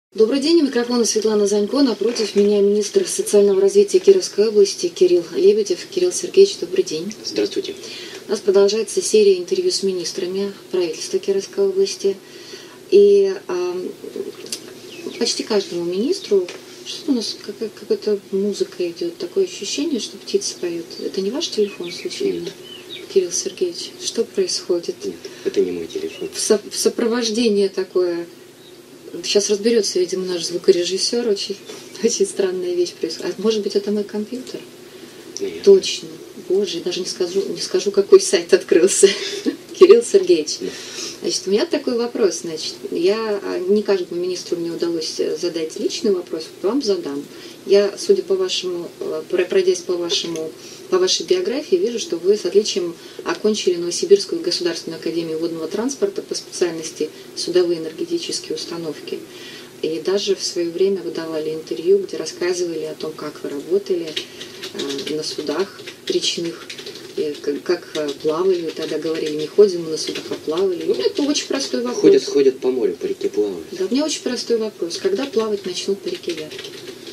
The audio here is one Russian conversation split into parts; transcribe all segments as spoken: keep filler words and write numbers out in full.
Добрый день, у микрофона Светлана Занько, напротив меня министр социального развития Кировской области Кирилл Лебедев. Кирилл Сергеевич, добрый день. Здравствуйте. У нас продолжается серия интервью с министрами правительства Кировской области. И а, почти каждому министру, что у нас какая- какая-то музыка идет, такое ощущение, что птицы поют. Это не ваш телефон случайно? Нет. Кирилл Сергеевич, что происходит? Нет, это не мой телефон. В, со- в сопровождение такое. Сейчас разберется, видимо, наш звукорежиссер. Очень, очень странная вещь происходит. А может быть, это мой компьютер? Наверное. Точно. Боже, даже не скажу, не скажу, какой сайт открылся. Кирилл Сергеевич. Да. Значит, у меня такой вопрос. Значит, я не каждому министру мне удалось задать личный вопрос, вам задам. Я, судя по вашему, пройдясь по вашему, по вашей биографии, вижу, что вы с отличием окончили Новосибирскую государственную академию водного транспорта по специальности судовые энергетические установки. И даже в свое время вы давали интервью, где рассказывали о том, как вы работали э, на судах речных, и как, как э, плавали. Вы тогда говорили, не ходим мы на судах, а плавали. Ну, это очень простой вопрос. Ходят, ходят по морю, по реке плавают. Да, у меня очень простой вопрос. Когда плавать начнут по реке Вятки?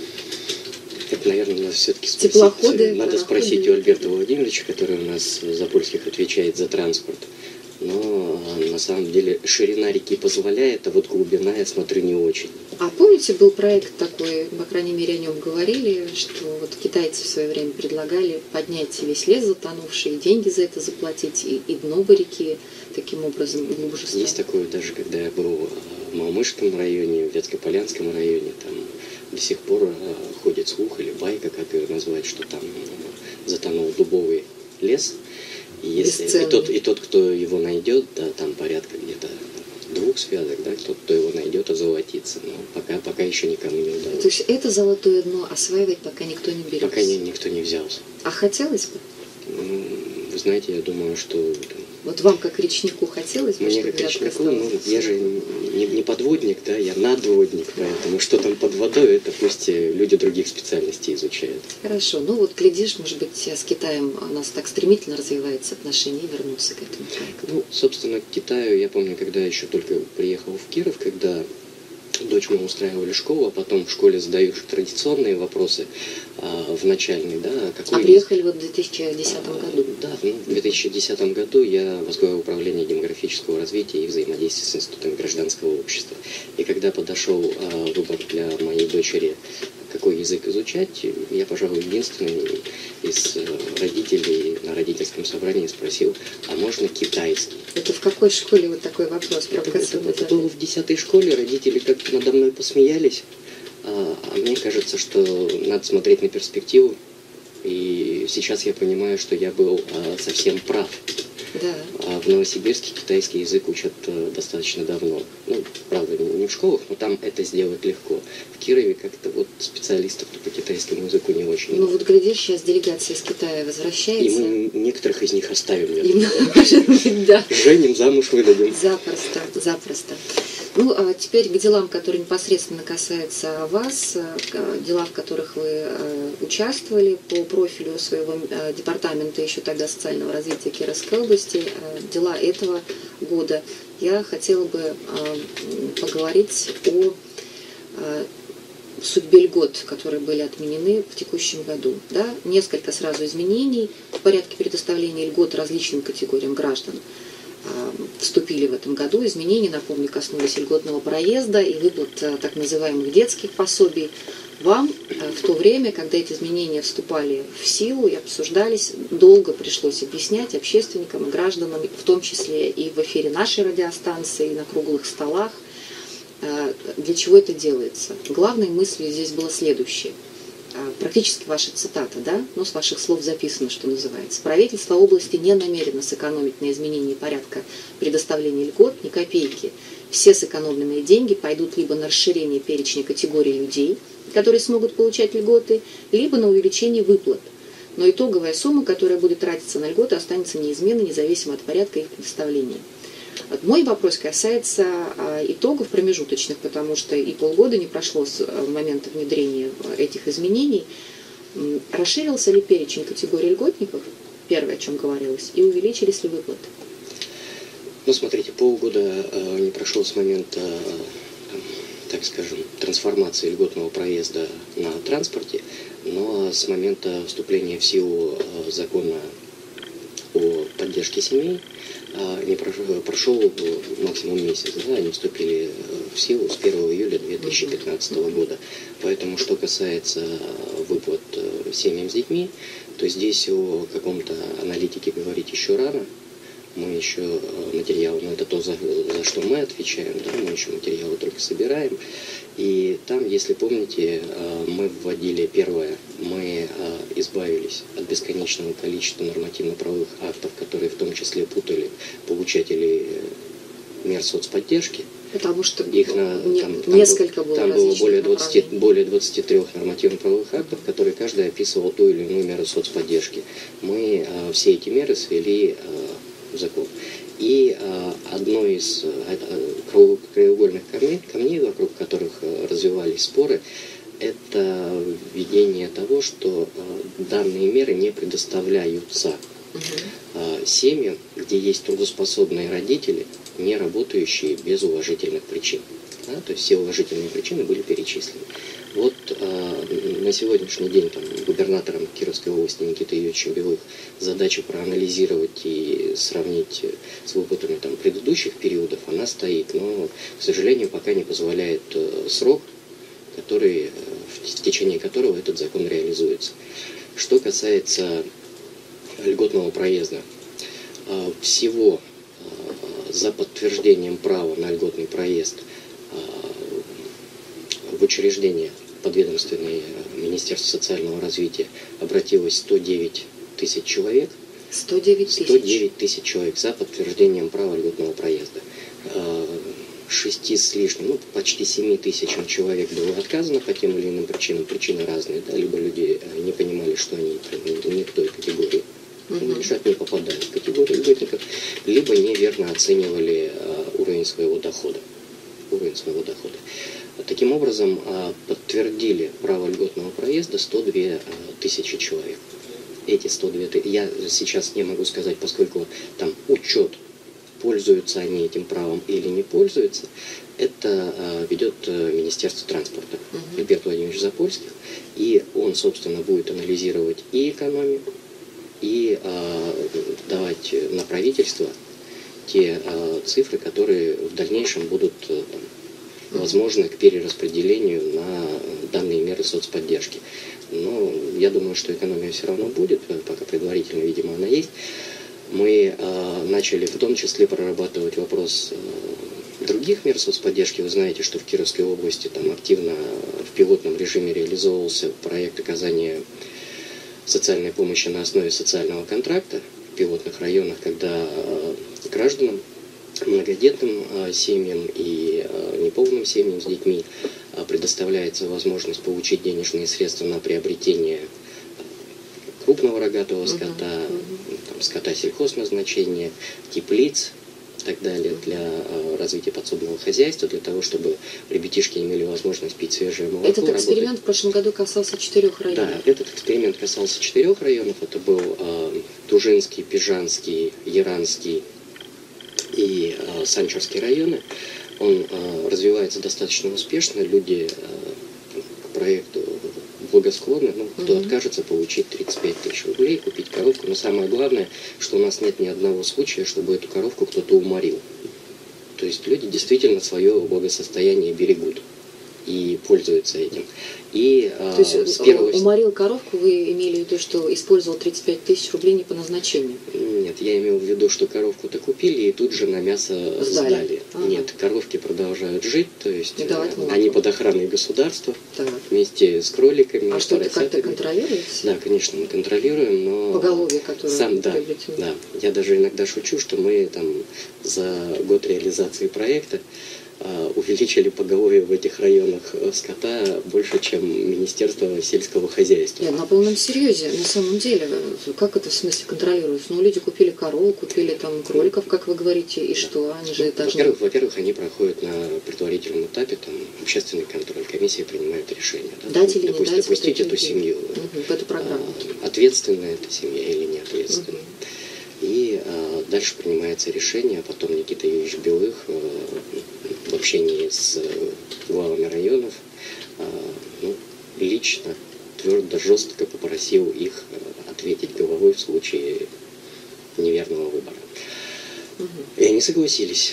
Это, наверное, надо все-таки спросить. Теплоходы, Надо пароходы. спросить у Альберта Владимировича, который у нас за польских отвечает за транспорт. Но на самом деле ширина реки позволяет, а вот глубина, я смотрю, не очень. А помните, был проект такой, по крайней мере, о нем говорили, что вот китайцы в свое время предлагали поднять весь лес затонувший, и деньги за это заплатить, и, и дно бы реки таким образом глубже стало. Есть такое, даже когда я был в Малмышском районе, в Вятско-Полянском районе, там до сих пор э, ходит слух или байка, как ее назвать, что там э, затонул дубовый лес. И, если, и, тот, и тот, кто его найдет, да, там порядка где-то двух связок, да, тот, кто его найдет, озолотится. Но пока, пока еще никому не удалось. То есть это золотое дно осваивать пока никто не берется? Пока ни, никто не взялся. А хотелось бы? Ну, вы знаете, я думаю, что... Вот вам, как речнику, хотелось бы, Мне чтобы как Вятка речнику, стала? ну, я же не, не подводник, да, я надводник, поэтому что там под водой, это пусть люди других специальностей изучают. Хорошо, ну вот глядишь, может быть, с Китаем у нас так стремительно развивается отношения, и вернуться к этому проекту. Ну, собственно, к Китаю я помню, когда я еще только приехал в Киров, когда дочь мы устраивали школу, а потом в школе задаешь традиционные вопросы а, в начальной, да, какой... А приехали вы в две тысячи десятом А, году? Да, ну, в две тысячи десятом году я возглавил управление демографического развития и взаимодействия с институтами гражданского общества. И когда подошел а, выбор для моей дочери, какой язык изучать, я, пожалуй, единственный из родителей на родительском собрании спросил, а можно китайский? Это в какой школе вот такой вопрос? Это, это, это было в десятой школе, родители как-то надо мной посмеялись, а, а мне кажется, что надо смотреть на перспективу, и сейчас я понимаю, что я был а, совсем прав. Да. А в Новосибирске китайский язык учат а, достаточно давно. Ну, правда, не, не в школах, но там это сделать легко. В Кирове как-то вот специалистов по китайскому языку не очень. Ну вот глядишь, сейчас делегация из Китая И возвращается. мы некоторых из них оставим. И, может быть, да. Женим, замуж выдадим. Запросто, запросто. Ну, а теперь к делам, которые непосредственно касаются вас, к делам, в которых вы э, участвовали по профилю своего э, департамента еще тогда социального развития Кировской области, э, дела этого года. Я хотела бы э, поговорить о э, судьбе льгот, которые были отменены в текущем году. Да? Несколько сразу изменений в порядке предоставления льгот различным категориям граждан вступили в этом году. Изменения, напомню, коснулись льготного проезда и выплат так называемых детских пособий. Вам в то время, когда эти изменения вступали в силу и обсуждались, долго пришлось объяснять общественникам и гражданам, в том числе и в эфире нашей радиостанции, и на круглых столах, для чего это делается. Главной мыслью здесь было следующее. Практически ваша цитата, да, но с ваших слов записано, что называется. Правительство области не намерено сэкономить на изменении порядка предоставления льгот ни копейки. Все сэкономленные деньги пойдут либо на расширение перечня категорий людей, которые смогут получать льготы, либо на увеличение выплат. Но итоговая сумма, которая будет тратиться на льготы, останется неизменной, независимо от порядка их предоставления. Вот мой вопрос касается а, итогов промежуточных, потому что и полгода не прошло с а, момента внедрения этих изменений. М, Расширился ли перечень категорий льготников, первое, о чем говорилось, и увеличились ли выплаты? Ну, смотрите, полгода э, не прошло с момента э, там, так скажем, трансформации льготного проезда на транспорте, но с момента вступления в силу закона о поддержке семей не прошел, прошел максимум месяц, да, они вступили в силу с первого июля две тысячи пятнадцатого года. Поэтому, что касается выплат семьям с детьми, то здесь о каком-то аналитике говорить еще рано. Мы еще материалы, ну это то, за, за что мы отвечаем, да, мы еще материалы только собираем. И там, если помните, мы вводили первое, мы избавились от бесконечного количества нормативно-правовых актов, которые в том числе путали получателей мер соцподдержки. Потому что их на, не, там, несколько там, было там было более двадцати, более двадцати трёх нормативно-правовых актов, которые каждый описывал ту или иную меру соцподдержки. Мы а, все эти меры свели а, в закон. И а, одно из а, краеугольных камней, камней, вокруг которых а, развивались споры, это введение того, что а, данные меры не предоставляются а, семьям, где есть трудоспособные родители, не работающие без уважительных причин. Да? То есть все уважительные причины были перечислены. Вот э, на сегодняшний день там, губернатором Кировской области Никитой Юрьевичем Белых задача проанализировать и сравнить с выплатами там, предыдущих периодов, она стоит, но, к сожалению, пока не позволяет э, срок, который, э, в течение которого этот закон реализуется. Что касается льготного проезда, э, всего за подтверждением права на льготный проезд в учреждение подведомственное Министерства социального развития обратилось сто девять тысяч человек. сто девять тысяч? сто девять тысяч человек за подтверждением права льготного проезда. Шести с лишним, ну почти семи тысячам человек было отказано по тем или иным причинам. Причины разные, да, либо люди не понимали, что они не к той категории. Uh-huh. Лишь не попадали в категорию льготников, либо неверно оценивали а, уровень своего дохода. Уровень своего дохода. Таким образом, а, подтвердили право льготного проезда сто две тысячи человек. Эти сто две тысячи, я сейчас не могу сказать, поскольку там учет, пользуются они этим правом или не пользуются, это а, ведет а, Министерство транспорта, uh-huh. Альберт Владимирович Запольских, и он, собственно, будет анализировать и экономику, и э, давать на правительство те э, цифры, которые в дальнейшем будут э, там, возможны к перераспределению на данные меры соцподдержки. Но я думаю, что экономия все равно будет, пока предварительно, видимо, она есть. Мы э, начали в том числе прорабатывать вопрос э, других мер соцподдержки. Вы знаете, что в Кировской области там активно в пилотном режиме реализовывался проект оказания социальной помощи на основе социального контракта в пилотных районах, когда э, гражданам, многодетным э, семьям и э, неполным семьям с детьми э, предоставляется возможность получить денежные средства на приобретение крупного рогатого скота, uh-huh. там, скота сельхозназначения, теплиц и так далее, для э, развития подсобного хозяйства, для того, чтобы ребятишки имели возможность пить свежее молоко. Этот эксперимент работать. В прошлом году касался четырех районов. Да, этот эксперимент касался четырех районов. Это был э, Тужинский, Пижанский, Яранский и э, Санчурский районы. Он э, развивается достаточно успешно. Люди э, к проекту благосклонны. Ну, кто угу. откажется получить тридцать пять тысяч рублей, купить коровку. Но самое главное, что у нас нет ни одного случая, чтобы эту коровку кто-то уморил. То есть люди действительно свое благосостояние берегут и пользуются этим. И, То есть а, с первого... уморил коровку, вы имели в виду, что использовал тридцать пять тысяч рублей не по назначению? Нет, я имел в виду, что коровку-то купили и тут же на мясо сдали. сдали. Ага. Нет, коровки продолжают жить, то есть они под охраной государства, так. вместе с кроликами. А что, это как-то контролируется? Да, конечно, мы контролируем, но... Поголовье, которое сам, да, да. Я даже иногда шучу, что мы там за год реализации проекта увеличили поголовье в этих районах скота больше, чем Министерство сельского хозяйства. Нет, на полном серьезе, на самом деле, как это в смысле контролируется? Ну, люди купили корову, купили там кроликов, как вы говорите, и что? Они же должны... Во-первых, во-первых, они проходят на предварительном этапе там, общественный контроль, комиссия принимает решение. Да? Дать или не Допустим, дать? допустить эту семью. Угу, в эту программу. А, ответственная эта семья или не ответственная. Угу. И а, дальше принимается решение, а потом Никита Юрьевич Белых а, в общении с главами районов, ну, лично, твердо, жестко попросил их ответить головой в случае неверного выбора. Угу. И они согласились.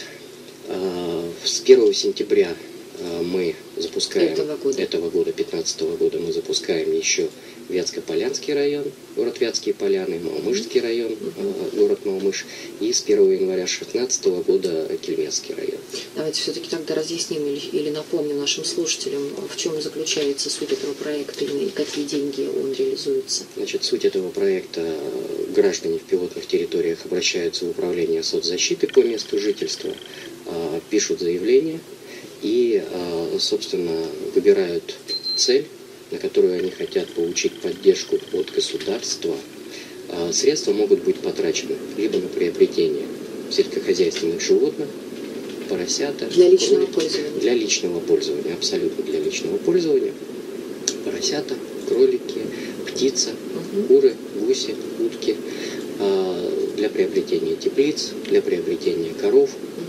С первого сентября мы запускаем, этого года, этого года, пятнадцатого года, мы запускаем еще Вятско-Полянский район, город Вятские Поляны, Маумышский район, uh-huh. город Маумыш, и с первого января шестнадцатого года Кельмецкий район. Давайте все-таки тогда разъясним или, или напомним нашим слушателям, в чем заключается суть этого проекта и какие деньги он реализуется. Значит, суть этого проекта: граждане в пилотных территориях обращаются в управление соцзащиты по месту жительства, пишут заявление и, собственно, выбирают цель, на которую они хотят получить поддержку от государства. Средства могут быть потрачены либо на приобретение сельскохозяйственных животных, поросята, для личного кролики, пользования. Для личного пользования, абсолютно для личного пользования. Поросята, кролики, птица, угу. куры, гуси, утки. Для приобретения теплиц, для приобретения коров.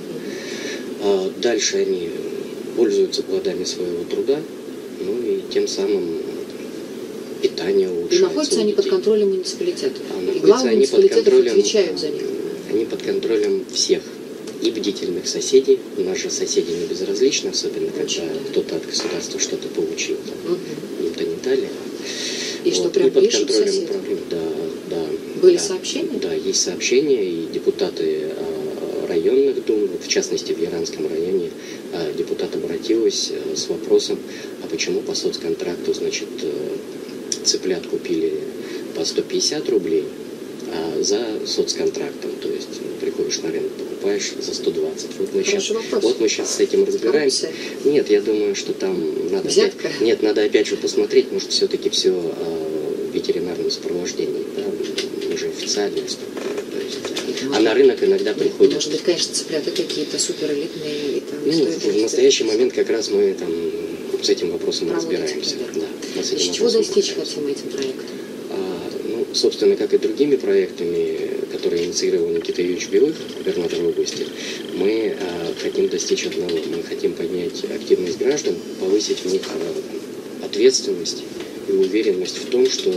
Угу. Дальше они пользуются плодами своего труда, ну и тем самым питание улучшается. И находятся они под контролем муниципалитета. А, и главы муниципалитетов отвечают за них. Они под контролем всех. И бдительных соседей. У нас же соседи не безразличны, особенно Очень, когда да. кто-то от государства что-то получил. Там, угу. им-то не дали. И вот. что, прям и под пишут контролем соседи? управления. Да, да. Были да, сообщения? Да, есть сообщения, и депутаты а, районных дум, в частности в Яранском районе, а, депутат обратилась а, с вопросом, а почему по соцконтракту, значит, цыплят купили по сто пятьдесят рублей, а за соцконтрактом, то есть приходишь на рынок, покупаешь за сто двадцать. Вот мы, сейчас, вот мы сейчас с этим разбираемся. Коррупция. Нет, я думаю, что там надо опять, нет, надо опять же посмотреть, может, все-таки все э, в ветеринарном сопровождении, да, уже официальная структура. То есть, а на рынок иногда приходят. Может быть, конечно, цыплята какие-то суперэлитные. Ну, в настоящий момент как раз мы там с этим вопросом разбираемся. Да, с чего достичь хотим этим проектом? А, ну, собственно, как и другими проектами, которые инициировал Никита Юрьевич Белых, губернатор области, мы а, хотим достичь одного. Мы хотим поднять активность граждан, повысить в них а, ответственность и уверенность в том, что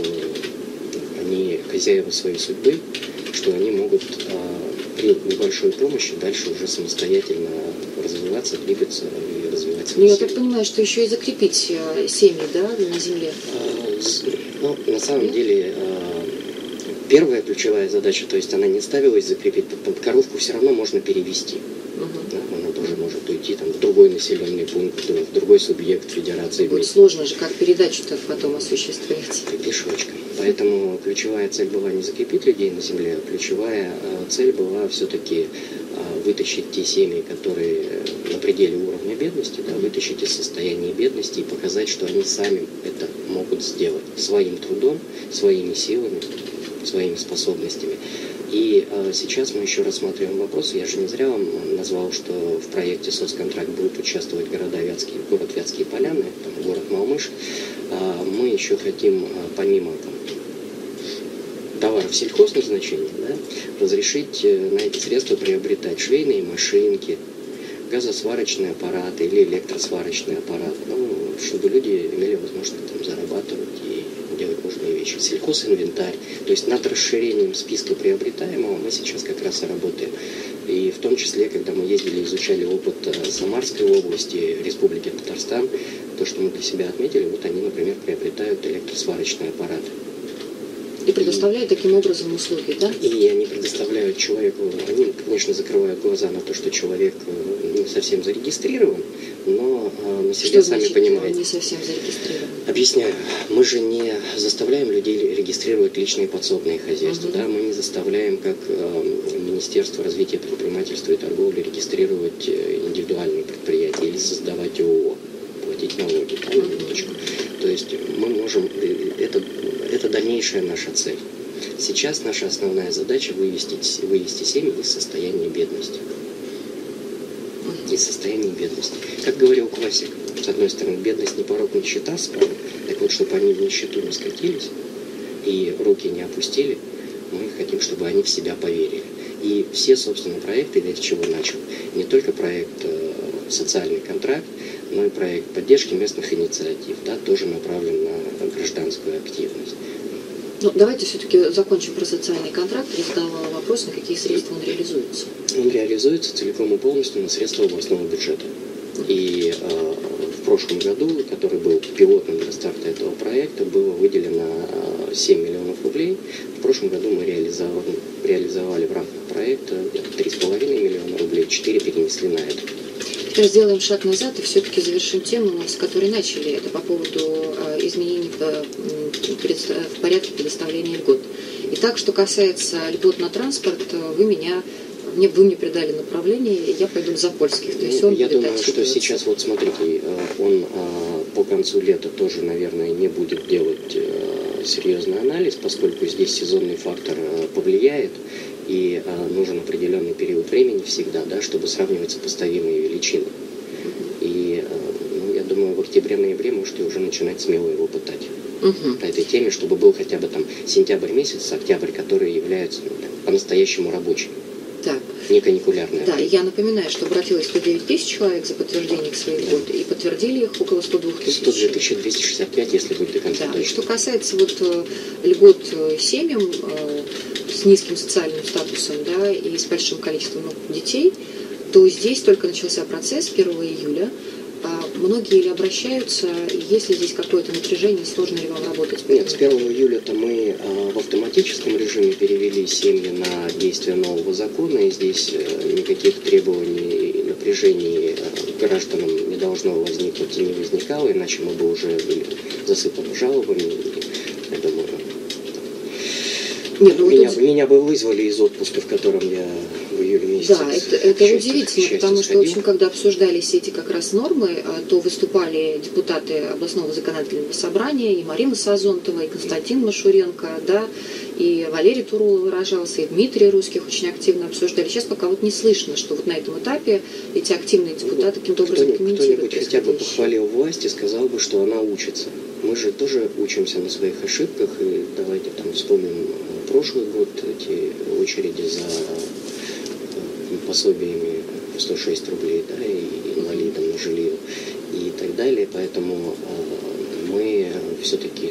они хозяева своей судьбы, что они могут а, при небольшой помощи дальше уже самостоятельно развиваться, двигаться и развивать Ну, семью. я так понимаю, что еще и закрепить э, семьи, да, на земле? А, с, ну, на самом mm-hmm. деле, а, первая ключевая задача, то есть она не ставилась закрепить, коровку все равно можно перевести. Mm-hmm. Да, она тоже может уйти там, в другой населенный пункт, в другой субъект федерации. Будет сложно же, как передачу-то потом осуществлять. Пешочком. Поэтому ключевая цель была не закрепить людей на земле, а ключевая а, цель была все-таки а, вытащить те семьи, которые на пределе уровня бедности, да, вытащить из состояния бедности и показать, что они сами это могут сделать своим трудом, своими силами, своими способностями. И а, сейчас мы еще рассматриваем вопрос, я же не зря вам назвал, что в проекте соцконтракт будут участвовать города Вятские, город Вятские Поляны, там, город Маумыш. А, мы еще хотим, а, помимо там, товаров сельхозназначения, да, разрешить на эти средства приобретать швейные машинки, газосварочные аппараты или электросварочные аппараты, ну, чтобы люди имели возможность там зарабатывать и делать нужные вещи. Сельхозинвентарь. То есть над расширением списка приобретаемого мы сейчас как раз и работаем. И в том числе, когда мы ездили, изучали опыт Самарской области, Республики Татарстан, то, что мы для себя отметили, вот они, например, приобретают электросварочные аппараты. И предоставляют таким образом услуги, да? И они предоставляют человеку, они, конечно, закрывают глаза на то, что человек не совсем зарегистрирован, но на себя, что сами значит, понимаете. Не совсем зарегистрирован? Объясняю. Мы же не заставляем людей регистрировать личные подсобные хозяйства, угу. да? Мы не заставляем, как э, Министерство развития предпринимательства и торговли, регистрировать индивидуальные предприятия или создавать ООО, платить налоги. Там, минуточку. То есть мы можем, это, это дальнейшая наша цель. Сейчас наша основная задача вывести, вывести семьи из состояния бедности. Из состояния бедности. Как говорил классик, с одной стороны, бедность не порок, нищета справа. Так вот, чтобы они в нищету не скатились и руки не опустили, мы хотим, чтобы они в себя поверили. И все, собственно, проекты, я с чего начал, не только проект социальный контракт, но и проект поддержки местных инициатив, да, тоже направлен на гражданскую активность. Ну, давайте все-таки закончим про социальный контракт. Я задавала вопрос, на какие средства он реализуется. Он реализуется целиком и полностью на средства областного бюджета. И э, в прошлом году, который был пилотным для старта этого проекта, было выделено семь миллионов рублей. В прошлом году мы реализовали, реализовали в рамках проекта три с половиной миллиона рублей, четыре перенесли на это. Теперь сделаем шаг назад и все-таки завершим тему, с которой начали. Это по поводу э, изменений в, э, в порядке предоставления льгот. Итак, что касается льгот на транспорт, вы меня Мне, вы мне придали направление, я пойду в Запольских. То есть он я будет думаю, что сейчас, вот смотрите, он по концу лета тоже, наверное, не будет делать серьезный анализ, поскольку здесь сезонный фактор повлияет, и нужен определенный период времени всегда, да, чтобы сравнивать сопоставимые величины. И ну, я думаю, в октябре-ноябре можете уже начинать смело его пытать. Угу. По этой теме, чтобы был хотя бы там сентябрь месяц, октябрь, которые являются ну, по-настоящему рабочими. Так. Не каникулярная. Да, и я напоминаю, что обратилось сто девять тысяч человек за подтверждение своих льгот, да. И подтвердили их около сто два тысяч. сто две тысячи двести шестьдесят пять, если быть до конца. Да, и что касается вот льгот семьям э, с низким социальным статусом, да, и с большим количеством детей, то здесь только начался процесс первого июля. А многие ли обращаются, есть ли здесь какое-то напряжение, сложно ли вам работать? Нет, с первого июля-то мы а, в автоматическом режиме перевели семьи на действие нового закона, и здесь а, никаких требований и напряжений а, гражданам не должно возникнуть и не возникало, иначе мы бы уже были засыпаны жалобами. И, я думаю, Нет, ну, меня, тут... меня бы вызвали из отпуска, в котором я в июле месяце. Да, это, это удивительно, потому что, в общем, когда обсуждались эти как раз нормы, то выступали депутаты областного законодательного собрания, и Марина Сазонтова, и Константин Машуренко, да, и Валерий Турул выражался, и Дмитрий Русских очень активно обсуждали. Сейчас пока вот не слышно, что вот на этом этапе эти активные депутаты каким-то образом комментируют. Кто-нибудь хотя бы похвалил власть и сказал бы, что она учится. Мы же тоже учимся на своих ошибках, и давайте там вспомним прошлый год, эти очереди за пособиями сто шесть рублей, да, и инвалидам на жилье и так далее, поэтому э, мы все-таки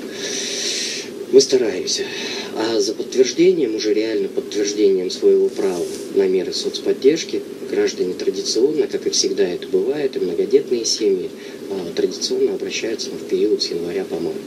мы стараемся. А за подтверждением, уже реально подтверждением своего права на меры соцподдержки, граждане традиционно, как и всегда это бывает, и многодетные семьи э, традиционно обращаются в период с января по март.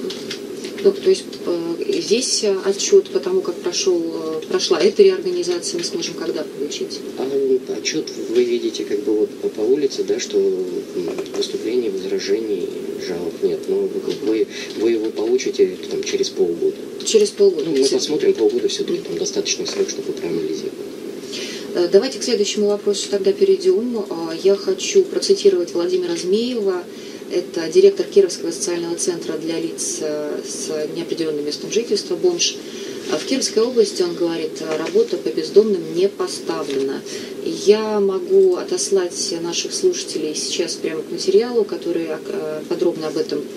Ну, то есть э, здесь отчет по тому, как прошел, э, прошла эта реорганизация, мы сможем когда получить? А отчет вы видите как бы вот по, по улице, да, что выступлений, возражений, жалоб нет. Но вы, вы его получите там, через полгода. Через полгода. Ну, мы посмотрим, полгода все-таки там достаточный срок, чтобы проанализировать. Давайте к следующему вопросу тогда перейдем. Я хочу процитировать Владимира Змеева. Это директор Кировского социального центра для лиц с неопределенным местом жительства, бомж. В Кировской области, он говорит, работа по бездомным не поставлена. Я могу отослать наших слушателей сейчас прямо к материалу, который подробно об этом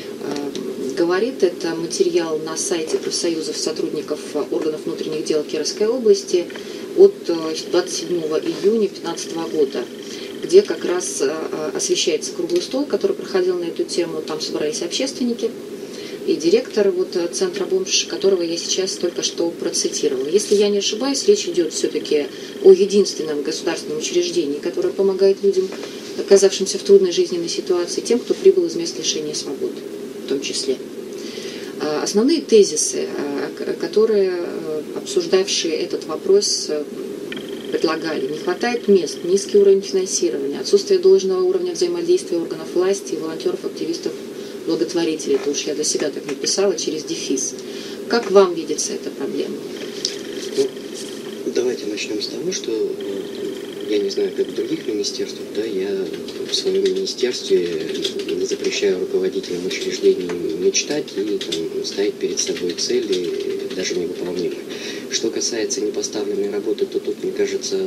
говорит. Это материал на сайте профсоюзов сотрудников органов внутренних дел Кировской области от двадцать седьмого июня две тысячи пятнадцатого года, где как раз освещается круглый стол, который проходил на эту тему. Там собрались общественники и директор вот, центра бомж, которого я сейчас только что процитировала. Если я не ошибаюсь, речь идет все-таки о единственном государственном учреждении, которое помогает людям, оказавшимся в трудной жизненной ситуации, тем, кто прибыл из мест лишения свободы в том числе. Основные тезисы, которые обсуждавшие этот вопрос предлагали: не хватает мест, низкий уровень финансирования, отсутствие должного уровня взаимодействия органов власти и волонтеров, активистов, благотворителей. Это уж я для себя так написала через дефис. Как вам видится эта проблема? Ну, давайте начнем с того, что я не знаю, как в других министерствах, да, я в своем министерстве не запрещаю руководителям учреждений мечтать и там, ставить перед собой цели, даже невыполнимые. Что касается непоставленной работы, то тут, мне кажется,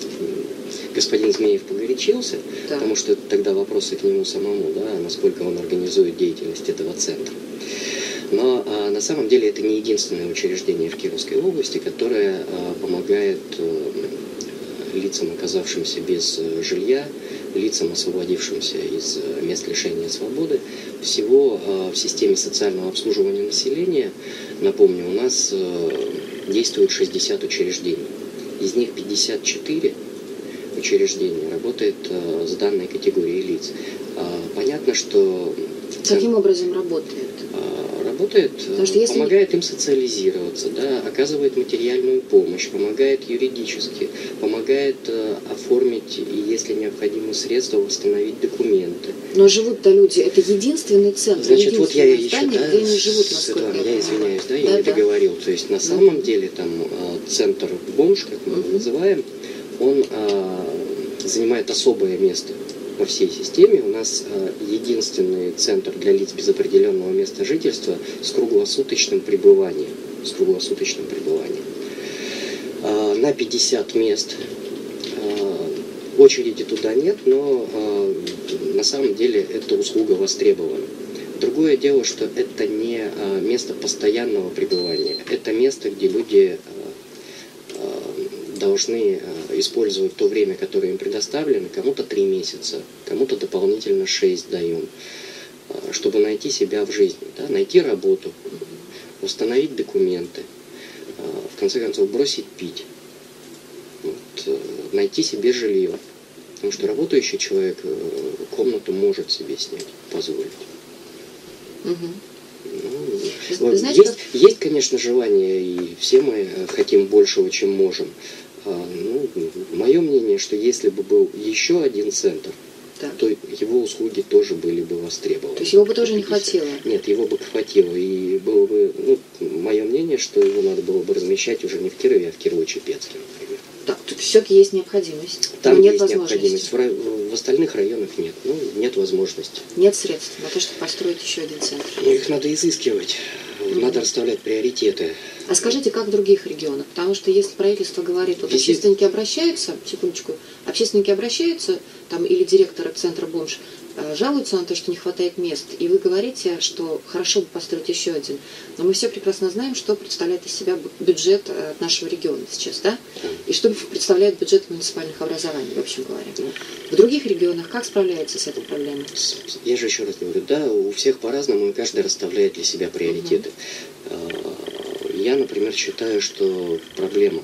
господин Змеев погорячился, да. Потому что тогда вопросы к нему самому, да, насколько он организует деятельность этого центра. Но а, на самом деле это не единственное учреждение в Кировской области, которое а, помогает а, лицам, оказавшимся без жилья, лицам, освободившимся из мест лишения свободы. Всего в системе социального обслуживания населения, напомню, у нас действует шестьдесят учреждений. Из них пятьдесят четыре учреждения работает с данной категорией лиц. Понятно, что... Каким образом работает? Работает, если... помогает им социализироваться, да, оказывает материальную помощь, помогает юридически, помогает э, оформить, и если необходимы средства, восстановить документы. Но живут-то люди, это единственный центр, Значит, единственное вот я здание, еще, да, где они живут, Светлана, я извиняюсь, да, я да, не да. договорил. То есть на самом mm-hmm. деле там центр бомж, как мы его mm-hmm. называем, он а, занимает особое место во всей системе. У нас э, единственный центр для лиц без определенного места жительства с круглосуточным пребыванием. С круглосуточным пребыванием. Э, на пятьдесят мест. Э, очереди туда нет, но э, на самом деле эта услуга востребована. Другое дело, что это не э, место постоянного пребывания. Это место, где люди э, э, должны э, использовать то время, которое им предоставлено, кому-то три месяца, кому-то дополнительно шесть даем, чтобы найти себя в жизни, да, найти работу, восстановить документы, в конце концов бросить пить, вот, найти себе жилье. Потому что работающий человек комнату может себе снять, позволить. Угу. Ну, знаете, есть, как... есть, конечно, желание, и все мы хотим большего, чем можем. Ну, мое мнение, что если бы был еще один центр, да. то его услуги тоже были бы востребованы. То есть его бы тоже не хватило? Нет, его бы хватило. И было бы, ну, мое мнение, что его надо было бы размещать уже не в Кирове, а в Кирово-Чепецке, например. Так, тут все-таки есть необходимость. Там нет есть необходимость. В, в остальных районах нет. Ну, нет возможности. Нет средств на то, чтобы построить еще один центр. Ну, их надо изыскивать. Mm-hmm. Надо расставлять приоритеты. А скажите, как в других регионах? Потому что если правительство говорит, вот Визит... общественники обращаются, секундочку, общественники обращаются, там, или директоры центра бомж э, жалуются на то, что не хватает мест, и вы говорите, что хорошо бы построить еще один. Но мы все прекрасно знаем, что представляет из себя бюджет э, нашего региона сейчас, да? И что представляет бюджет муниципальных образований, в общем говоря. В других регионах как справляются с этой проблемой? Я же еще раз говорю, да, у всех по-разному, и каждый расставляет для себя приоритеты. Uh-huh. Я, например, считаю, что проблема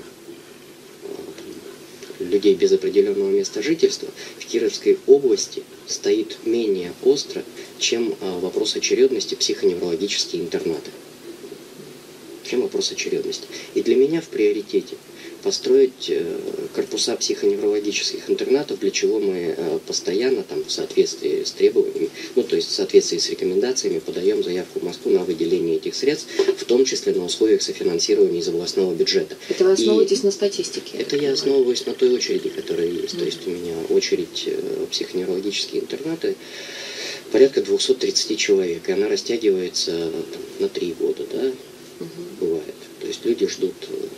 людей без определенного места жительства в Кировской области стоит менее остро, чем вопрос очередности психоневрологические интернаты. Чем вопрос очередности. И для меня в приоритете построить корпуса психоневрологических интернатов, для чего мы постоянно там, в соответствии с требованиями, ну то есть в соответствии с рекомендациями подаем заявку в Москву на выделение этих средств, в том числе на условиях софинансирования из областного бюджета. Это вы основываетесь И на статистике? Это я основываюсь на той очереди, которая есть. Mm-hmm. То есть у меня очередь психоневрологические интернаты порядка двести тридцать человек, и она растягивается там, на три года, да, mm-hmm. бывает. То есть люди ждут...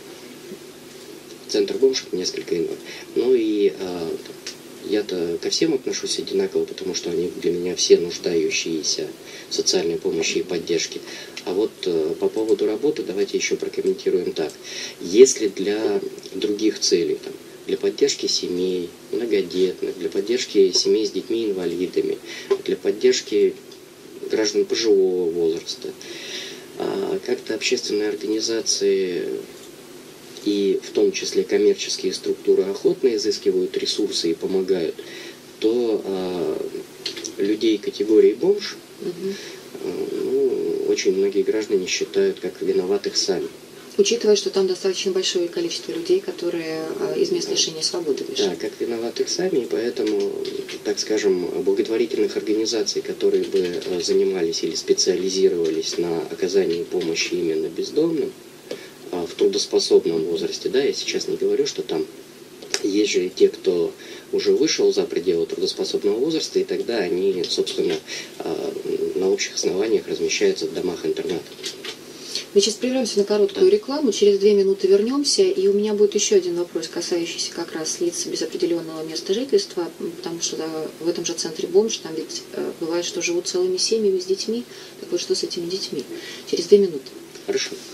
Центр бомж несколько иной. Ну и а, я-то ко всем отношусь одинаково, потому что они для меня все нуждающиеся в социальной помощи и поддержке. А вот а, по поводу работы давайте еще прокомментируем так. Если для других целей, там, для поддержки семей, многодетных, для поддержки семей с детьми-инвалидами, для поддержки граждан пожилого возраста, а, как-то общественные организации... и в том числе коммерческие структуры охотно изыскивают ресурсы и помогают, то э, людей категории бомж угу. э, ну, очень многие граждане считают как виноватых сами. Учитывая, что там достаточно большое количество людей, которые э, из мест лишения свободы вышли. Да, как виноватых сами, и поэтому, так скажем, благотворительных организаций, которые бы э, занимались или специализировались на оказании помощи именно бездомным, в трудоспособном возрасте, да, я сейчас не говорю, что там есть же те, кто уже вышел за пределы трудоспособного возраста, и тогда они, собственно, на общих основаниях размещаются в домах-интернатах. Мы сейчас прервемся на короткую да. рекламу, через две минуты вернемся, и у меня будет еще один вопрос, касающийся как раз лиц без определенного места жительства, потому что да, в этом же центре бомж, там ведь э, бывает, что живут целыми семьями с детьми, так вот что с этими детьми? Через две минуты. Хорошо.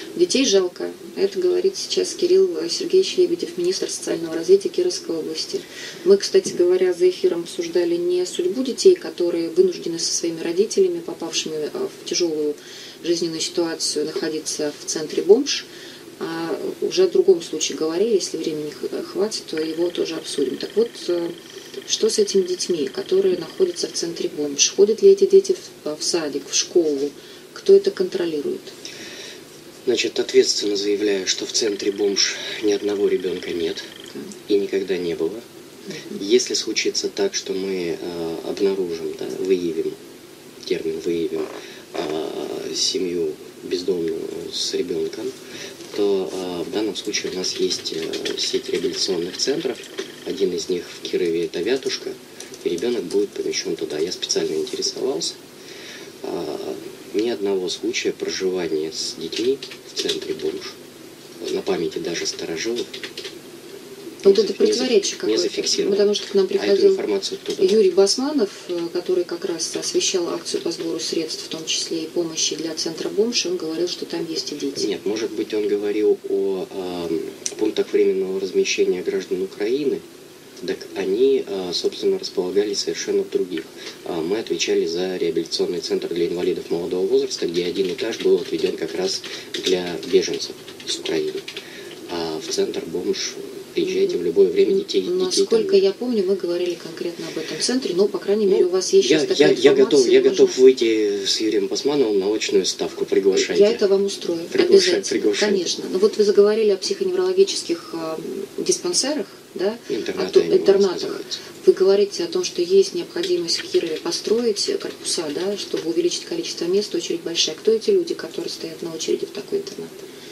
Детей жалко. Это говорит сейчас Кирилл Сергеевич Лебедев, министр социального развития Кировской области. Мы, кстати говоря, за эфиром обсуждали не судьбу детей, которые вынуждены со своими родителями, попавшими в тяжелую жизненную ситуацию, находиться в центре бомж, а уже о другом случае говорили. Если времени хватит, то его тоже обсудим. Так вот, что с этими детьми, которые находятся в центре бомж? Ходят ли эти дети в садик, в школу? Кто это контролирует? Значит, ответственно заявляю, что в центре бомж ни одного ребенка нет и никогда не было. Если случится так, что мы э, обнаружим, да, выявим, термин выявим, э, семью бездомную с ребенком, то э, в данном случае у нас есть э, сеть реабилитационных центров. Один из них в Кирове — это Вятушка, и ребенок будет помещен туда. Я специально интересовался. Э, ни одного случая проживания с детьми в центре бомж, на памяти даже старожилов. Вот это противоречие какое-то, потому что к нам приходил а Юрий Басманов, который как раз освещал акцию по сбору средств, в том числе и помощи для центра бомж, и он говорил, что там есть и дети. Нет, может быть, он говорил о, о пунктах временного размещения граждан Украины, так они, собственно, располагались совершенно в других. Мы отвечали за реабилитационный центр для инвалидов молодого возраста, где один этаж был отведен как раз для беженцев с Украины. А в центр бомж приезжайте в любое время, детей. Насколько детей я помню, мы говорили конкретно об этом центре, но, по крайней мере, ну, у вас есть я, сейчас такая я, информация. Я готов, я можно... готов выйти с Юрием Басмановым на очную ставку, приглашайте. Я это вам устрою, Приглашай, обязательно, приглашайте. Конечно. Но вот вы заговорили о психоневрологических э, диспансерах, да? Интернаты, о то, интернатах. Вы говорите о том, что есть необходимость в Кирове построить корпуса, да, чтобы увеличить количество мест, очередь большая. Кто эти люди, которые стоят на очереди в такой интернат?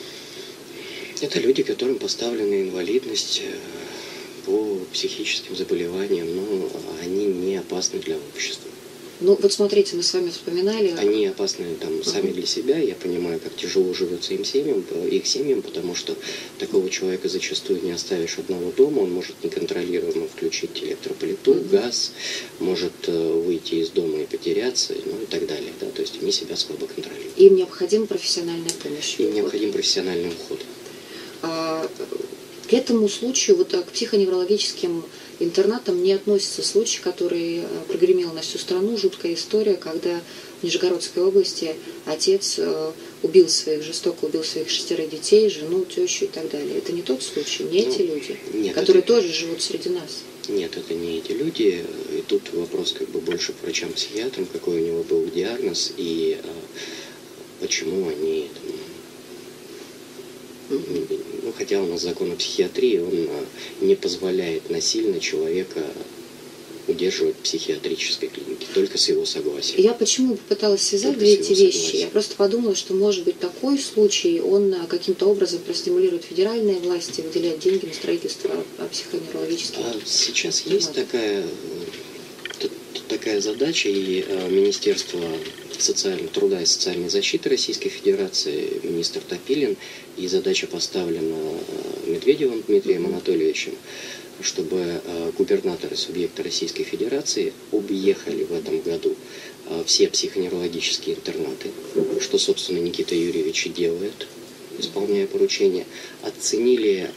Это люди, которым поставлена инвалидность по психическим заболеваниям, но они не опасны для общества. Ну, вот смотрите, мы с вами вспоминали... Они опасны там uh-huh. сами для себя. Я понимаю, как тяжело живется им семьям, их семьям, потому что такого человека зачастую не оставишь одного дома. Он может неконтролируемо включить электроплиту, uh-huh. газ, может выйти из дома и потеряться, ну и так далее. Да? То есть они себя слабо контролируют. Им необходима профессиональная помощь. Им необходим профессиональный уход. А, к этому случаю, вот к психоневрологическим интернатам не относится случай, который прогремел на всю страну, жуткая история, когда в Нижегородской области отец убил своих, жестоко убил своих шестерых детей, жену, тещу и так далее. Это не тот случай, не ну, эти люди, нет, которые это... тоже живут среди нас. Нет, это не эти люди. И тут вопрос как бы больше к врачам-психиатрам, какой у него был диагноз и а, почему они... Ну, хотя у нас закон о психиатрии, он не позволяет насильно человека удерживать в психиатрической клинике, только с его согласия. Я почему попыталась связать две эти вещи? Согласия. Я просто подумала, что может быть такой случай, он каким-то образом простимулирует федеральные власти выделять деньги на строительство психоневрологических. А сейчас есть такая, такая задача, и Министерство социального труда и социальной защиты Российской Федерации, министр Топилин, и задача поставлена Медведевым Дмитрием Анатольевичем, чтобы губернаторы субъекта Российской Федерации объехали в этом году все психоневрологические интернаты, что, собственно, Никита Юрьевич и делает, исполняя поручение, оценили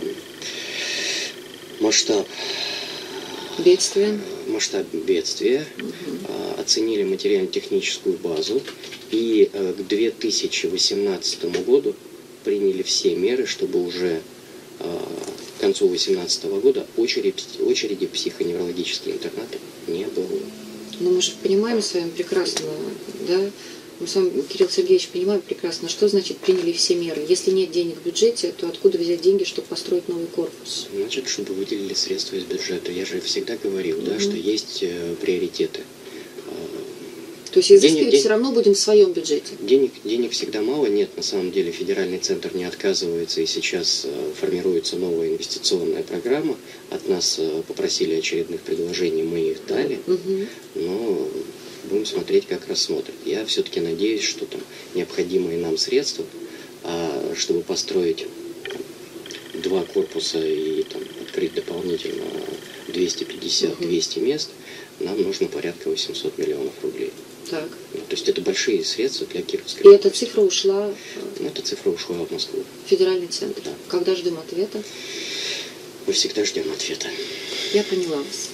масштаб бедствия, масштаб бедствия, угу. оценили материально-техническую базу и к две тысячи восемнадцатому году приняли все меры, чтобы уже к концу две тысячи восемнадцатого года очередь, очереди в психоневрологические интернаты не было. Ну, мы же понимаем с вами прекрасно, да? Мы с вами, Кирилл Сергеевич, понимаем прекрасно, что значит приняли все меры. Если нет денег в бюджете, то откуда взять деньги, чтобы построить новый корпус? Значит, чтобы выделили средства из бюджета. Я же всегда говорил, mm-hmm. да, что есть э, приоритеты. То есть изыскивать все равно будем в своем бюджете? Денег, денег всегда мало. Нет, на самом деле федеральный центр не отказывается, и сейчас э, формируется новая инвестиционная программа. От нас э, попросили очередных предложений, мы их дали, mm-hmm. но будем смотреть, как рассмотрят. Я все-таки надеюсь, что там необходимые нам средства, а чтобы построить там, два корпуса и там, открыть дополнительно двести пятьдесят - двести мест, нам нужно порядка восемьсот миллионов рублей. Так. Ну, то есть это большие средства для Кировской И области. Эта цифра ушла Эта цифра ушла в Москву. Федеральный центр. Да. Когда ждем ответа? Мы всегда ждем ответа. Я поняла вас.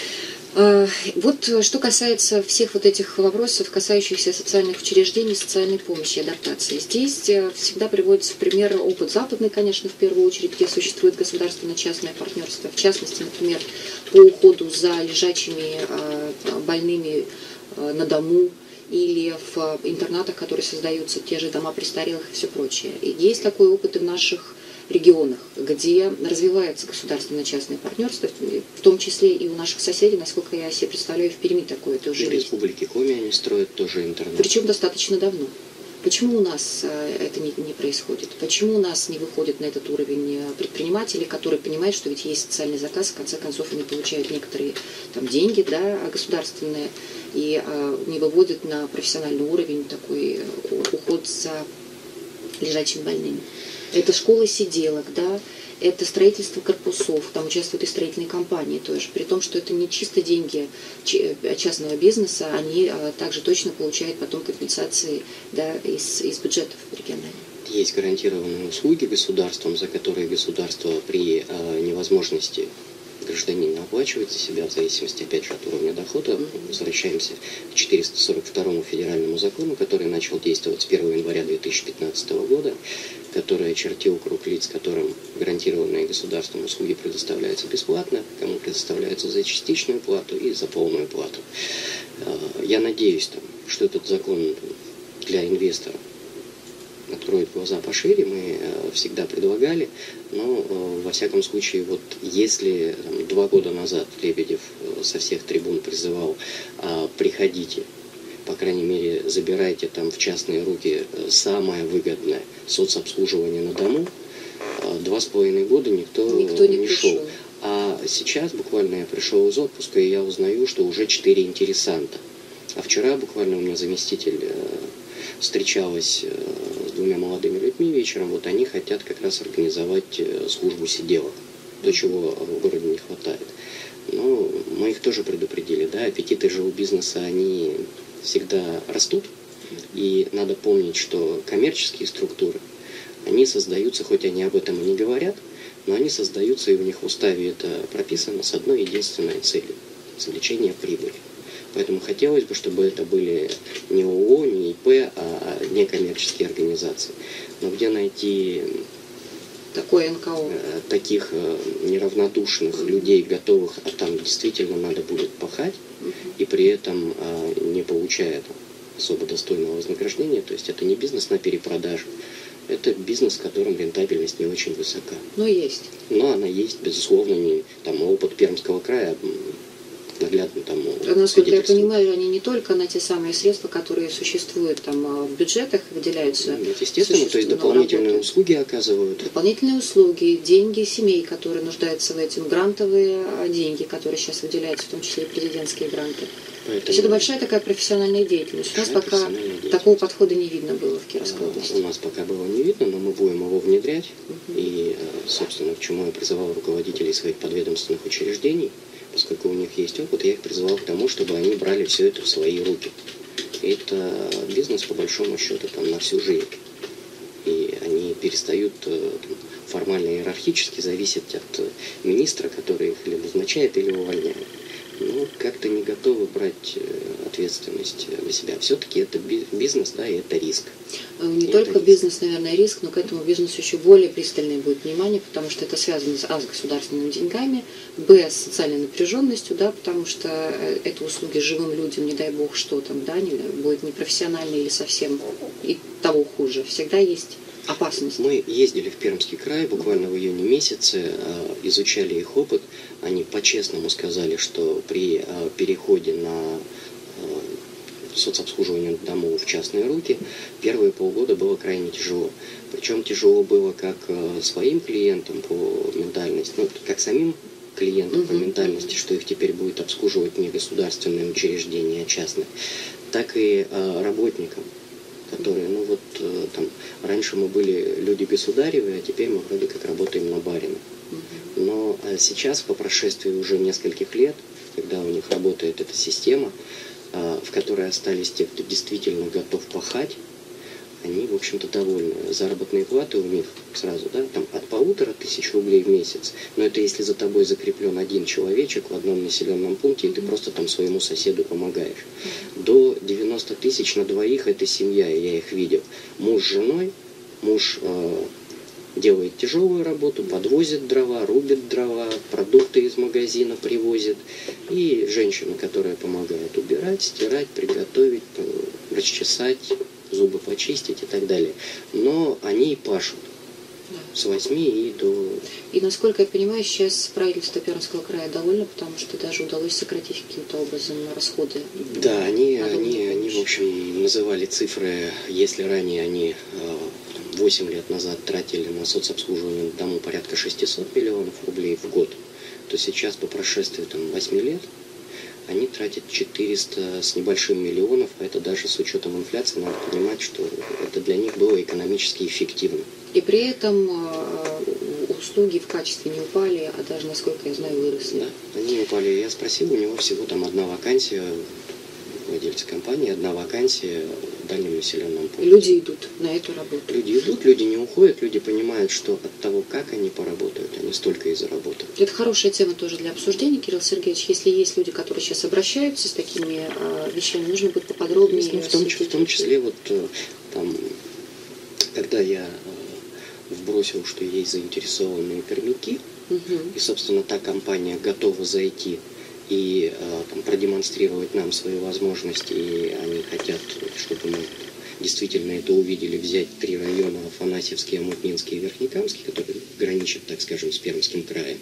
Вот что касается всех вот этих вопросов, касающихся социальных учреждений, социальной помощи, адаптации. Здесь всегда приводится в пример опыт западный, конечно, в первую очередь, где существует государственно-частное партнерство. В частности, например, по уходу за лежачими больными на дому или в интернатах, которые создаются, те же дома престарелых и все прочее. И есть такой опыт и в наших регионах, где развивается государственно-частное партнерство, в том числе и у наших соседей, насколько я себе представляю, в Перми такое тоже есть. В Республике Коми они строят тоже интернет. Причем достаточно давно. Почему у нас это не, не происходит? Почему у нас не выходит на этот уровень предприниматели, которые понимают, что ведь есть социальный заказ, в конце концов они получают некоторые там, деньги, да, государственные, и а, не выводят на профессиональный уровень такой уход за лежачими больными. Это школы сиделок, да, это строительство корпусов, там участвуют и строительные компании тоже. При том, что это не чисто деньги частного бизнеса, они а, также точно получают потом компенсации, да, из, из бюджетов региональных. Есть гарантированные услуги государством, за которые государство при а, невозможности гражданина оплачивает за себя в зависимости, опять же, от уровня дохода. Mm-hmm. Возвращаемся к четыреста сорок второму федеральному закону, который начал действовать с первого января две тысячи пятнадцатого года, который очертил круг лиц, которым гарантированные государством услуги предоставляются бесплатно, кому предоставляются за частичную плату и за полную плату. Я надеюсь, что этот закон для инвестора откроет глаза пошире, мы всегда предлагали, но во всяком случае, вот если там, два года назад Лебедев со всех трибун призывал приходите, по крайней мере, забирайте там в частные руки самое выгодное соцобслуживание на дому, два с половиной года никто, никто не, не шел. А сейчас буквально я пришел из отпуска, и я узнаю, что уже четыре интересанта. А вчера буквально у меня заместитель встречалась с двумя молодыми людьми вечером, вот они хотят как раз организовать службу сиделок, то, чего в городе не хватает. Но мы их тоже предупредили, да, аппетиты же у бизнеса, они всегда растут, и надо помнить, что коммерческие структуры, они создаются, хоть они об этом и не говорят, но они создаются, и у них в уставе это прописано с одной единственной целью – извлечение прибыли. Поэтому хотелось бы, чтобы это были не ООО, не ИП, а некоммерческие организации. Но где найти такое эн ка о, таких неравнодушных mm-hmm. людей, готовых, а там действительно надо будет пахать, mm-hmm. и при этом не получая там, особо достойного вознаграждения, то есть это не бизнес на перепродажу, это бизнес, в котором рентабельность не очень высока. Но есть. Но она есть, безусловно, не, там, опыт Пермского края наглядно тому. Насколько я понимаю, они не только на те самые средства, которые существуют там в бюджетах, выделяются. Нет, естественно, то есть дополнительные работают. услуги оказывают. Дополнительные услуги, деньги семей, которые нуждаются в этом, грантовые деньги, которые сейчас выделяются, в том числе и президентские гранты. Поэтому то есть это большая такая профессиональная деятельность. У нас пока такого подхода не видно было в Кировской области. У нас пока было не видно, но мы будем его внедрять. Uh-huh. И, собственно, к чему я призывал руководителей своих подведомственных учреждений, поскольку у них есть опыт, я их призывал к тому, чтобы они брали все это в свои руки. И это бизнес, по большому счету, там, на всю жизнь. И они перестают там, формально иерархически зависеть от министра, который их или назначает, или увольняет. Но как-то не готовы брать ответственность на себя. Все-таки это бизнес, да, и это риск. Не и только бизнес, наверное, риск, но к этому бизнесу еще более пристальное будет внимание, потому что это связано с, а, с государственными деньгами, б, с социальной напряженностью, да, потому что это услуги живым людям, не дай бог, что там, да, не, будет непрофессионально или совсем и того хуже. Всегда есть опасность. Мы ездили в Пермский край буквально в июне месяце, изучали их опыт. Они по-честному сказали, что при переходе на соцобслуживание домов в частные руки первые полгода было крайне тяжело. Причем тяжело было как своим клиентам по ментальности, ну, как самим клиентам uh-huh. по ментальности, что их теперь будет обслуживать не государственные учреждения, а частные, так и работникам, которые, ну вот, там, раньше мы были люди государевые, а теперь мы вроде как работаем на барина. Но сейчас, по прошествии уже нескольких лет, когда у них работает эта система, в которой остались те, кто действительно готов пахать, они, в общем-то, довольны. Заработные платы у них сразу, да, там от полутора тысяч рублей в месяц. Но это если за тобой закреплен один человечек в одном населенном пункте, и ты просто там своему соседу помогаешь. До девяноста тысяч на двоих это семья, и я их видел. Муж с женой, муж э, делает тяжелую работу, подвозит дрова, рубит дрова, продукты из магазина привозит. И женщина, которая помогает убирать, стирать, приготовить, расчесать, зубы почистить и так далее. Но они пашут с восьми и до... И, насколько я понимаю, сейчас правительство Пермского края довольно, потому что даже удалось сократить каким-то образом расходы. Да, они, они, они, в общем, называли цифры, если ранее они восемь лет назад тратили на соцобслуживание дому порядка шестисот миллионов рублей в год, то сейчас по прошествии там, восьми лет они тратят четыреста с небольшим миллионов, а это даже с учетом инфляции, надо понимать, что это для них было экономически эффективно. И при этом э, услуги в качестве не упали, а даже, насколько я знаю, выросли. Да, они не упали. Я спросил, у него всего там одна вакансия, владельца компании, одна вакансия в дальнем населенном пункте. Люди идут на эту работу. Люди идут, люди не уходят, люди понимают, что от того, как они поработают, они столько и заработают. Это хорошая тема тоже для обсуждения, Кирилл Сергеевич. Если есть люди, которые сейчас обращаются с такими э, вещами, нужно будет поподробнее. Ну, в, том, в том числе, вот там, когда я вбросил, что есть заинтересованные пермяки, угу. и, собственно, та компания готова зайти и э, там, продемонстрировать нам свои возможности, и они хотят, чтобы мы действительно это увидели, взять три района: Афанасьевский, Омутнинский и Верхнекамский, которые граничат, так скажем, с Пермским краем.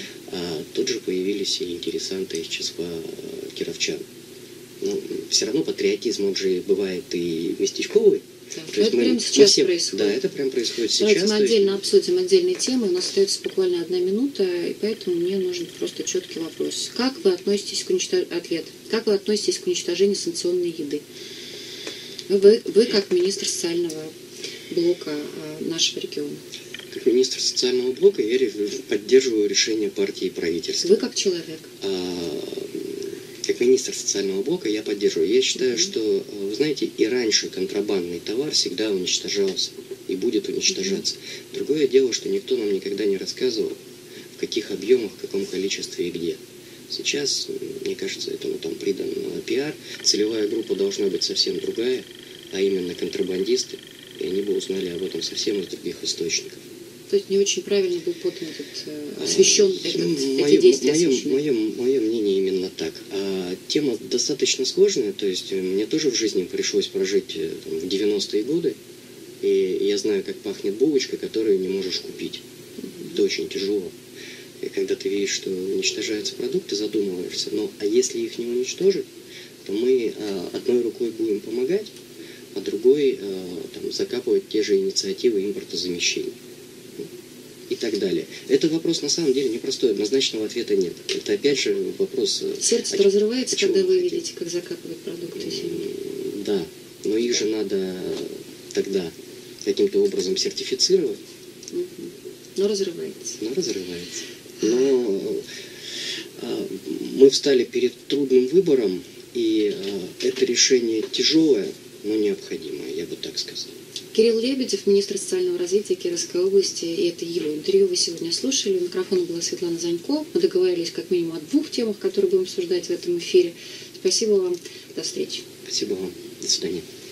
А тут же появились и интересанты из числа э, кировчан. Но все равно патриотизм, он же бывает и местечковый. Да, это прямо сейчас все, происходит. Да, это прям происходит Давайте сейчас. Мы отдельно есть... обсудим отдельные темы. У нас остается буквально одна минута, и поэтому мне нужен просто четкий вопрос. Как вы относитесь к уничтож... Ответ. Как вы относитесь к уничтожению санкционной еды? Вы, вы как министр социального блока нашего региона. Как министр социального блока я поддерживаю решение партии и правительства. Вы как человек? А, как министр социального блока я поддерживаю. Я считаю, mm-hmm. что, вы знаете, и раньше контрабандный товар всегда уничтожался и будет уничтожаться. Mm-hmm. Другое дело, что никто нам никогда не рассказывал, в каких объемах, в каком количестве и где. Сейчас, мне кажется, этому там придан пиар. Целевая группа должна быть совсем другая, а именно контрабандисты. И они бы узнали об этом совсем из других источников. То есть не очень правильно был подан этот, э, освещен а, этот, мое, эти действия мое, мое, мое мнение именно так. А, тема достаточно сложная, то есть мне тоже в жизни пришлось прожить там, в девяностые годы, и я знаю, как пахнет булочка, которую не можешь купить. Mm-hmm. Это очень тяжело. И когда ты видишь, что уничтожаются продукты, задумываешься, ну а если их не уничтожить, то мы а, одной рукой будем помогать, а другой а, там, закапывать те же инициативы импортозамещения. И так далее. Это вопрос на самом деле непростой, однозначного ответа нет. Это опять же вопрос... Сердце о, разрывается, когда вы видите, как закапывают продукты земли. Да, но их да. же надо тогда каким-то образом сертифицировать. Угу. Но разрывается. Но разрывается. Но а, мы встали перед трудным выбором, и а, это решение тяжелое, но необходимое, я бы так сказал. Кирилл Лебедев, министр социального развития Кировской области, и это его интервью вы сегодня слушали. У микрофона была Светлана Занько. Мы договорились как минимум о двух темах, которые будем обсуждать в этом эфире. Спасибо вам. До встречи. Спасибо вам. До свидания.